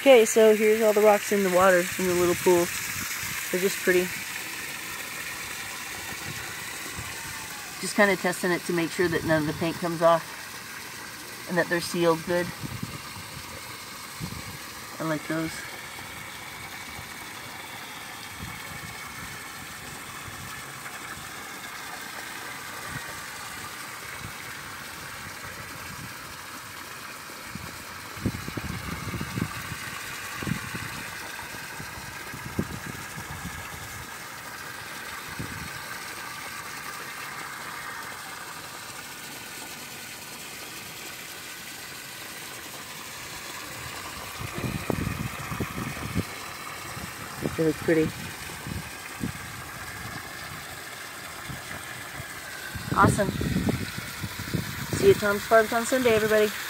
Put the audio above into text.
Okay, so here's all the rocks in the water in the little pool. They're just pretty. Just kind of testing it to make sure that none of the paint comes off and that they're sealed good. I like those. They look pretty. Awesome. See you at Tom's Farms on Sunday, everybody.